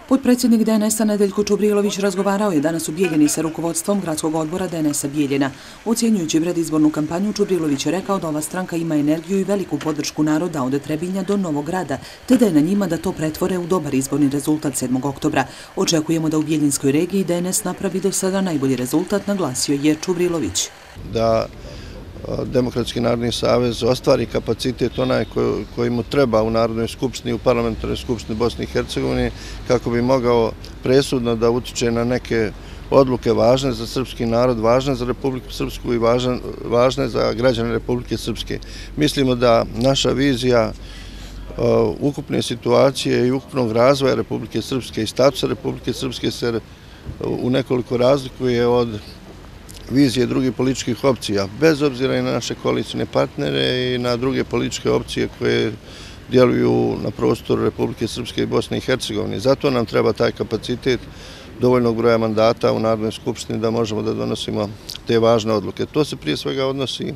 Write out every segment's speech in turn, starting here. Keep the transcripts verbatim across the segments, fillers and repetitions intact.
Potpredsjednik D N S-a Nedeljko Čubrilović razgovarao je danas u Bijeljini sa rukovodstvom gradskog odbora D N S-a Bijeljina. Ocjenjujući predizbornu kampanju, Čubrilović je rekao da ova stranka ima energiju i veliku podršku naroda od Trebinja do Novog Grada, te da je na njima da to pretvore u dobar izborni rezultat sedmog oktobra. Očekujemo da u Bijeljinskoj regiji D N S napravi do sada najbolji rezultat, naglasio je Čubrilović. Da Demokratski narodni savez ostvari kapacitet onaj koji mu treba u Narodnoj skupštini, u Parlamentarnoj skupštini Bosne i Hercegovine, kako bi mogao presudno da utiče na neke odluke važne za srpski narod, važne za Republiku Srpsku i važne za građane Republike Srpske. Mislimo da naša vizija ukupne situacije i ukupnog razvoja Republike Srpske i statusa Republike Srpske se u nekoliko razlikuje od vizije drugih političkih opcija, bez obzira i na naše koalicijne partnere i na druge političke opcije koje djeluju na prostoru Republike Srpske i Bosne i Hercegovine. Zato nam treba taj kapacitet dovoljnog broja mandata u Narodnoj skupštini da možemo da donosimo te važne odluke. To se prije svega odnosi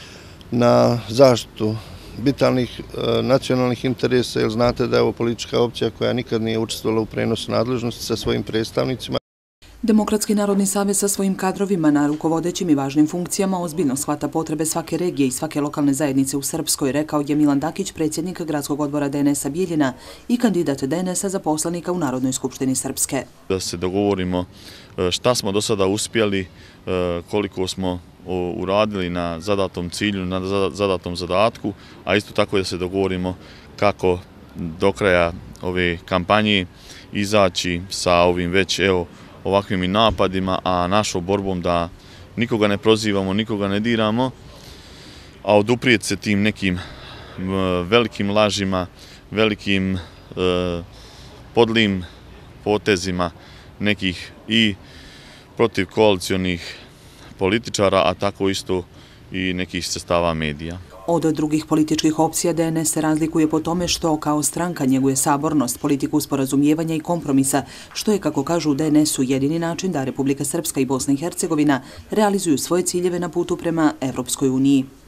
na zaštitu vitalnih nacionalnih interesa, jer znate da je ovo politička opcija koja nikad nije učestvovala u prenosu nadležnosti sa svojim predstavnicima. Demokratski narodni savez sa svojim kadrovima na rukovodećim i važnim funkcijama ozbiljno shvata potrebe svake regije i svake lokalne zajednice u Srpskoj, rekao je Milan Dakić, predsjednik gradskog odbora D N S-a Bijeljina i kandidat D N S-a za poslanika u Narodnoj skupštini Srpske. Da se dogovorimo šta smo do sada uspjeli, koliko smo uradili na zadatom cilju, na zadatom zadatku, a isto tako da se dogovorimo kako do kraja ove kampanje izaći sa ovim već, evo, ovakvim i napadima, a našom borbom da nikoga ne prozivamo, nikoga ne diramo, a oduprijeti se tim nekim velikim lažima, velikim podlim potezima nekih i protiv koalicionih političara, a tako isto i nekih sredstava medija. Od drugih političkih opcija D N S se razlikuje po tome što kao stranka njeguje sabornost, politiku sporazumijevanja i kompromisa, što je, kako kažu u D N S-u, jedini način da Republika Srpska i Bosna i Hercegovina realizuju svoje ciljeve na putu prema Evropskoj uniji.